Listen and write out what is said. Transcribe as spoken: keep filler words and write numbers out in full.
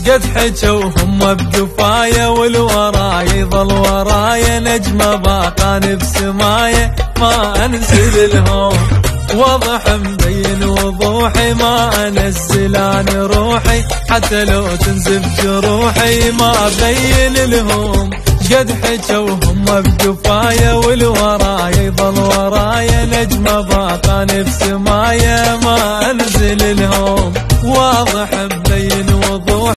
قد حجوا هم بجفايا والورايا يظل ورايا نجمة باقان بسمايا ما انزل لهم واضح مبين وضوحي ما انزل عن روحي حتى لو تنزف جروحي ما ابين لهم قد حجوا هم بجفايا والورايا يظل ورايا نجمة باقان بسمايا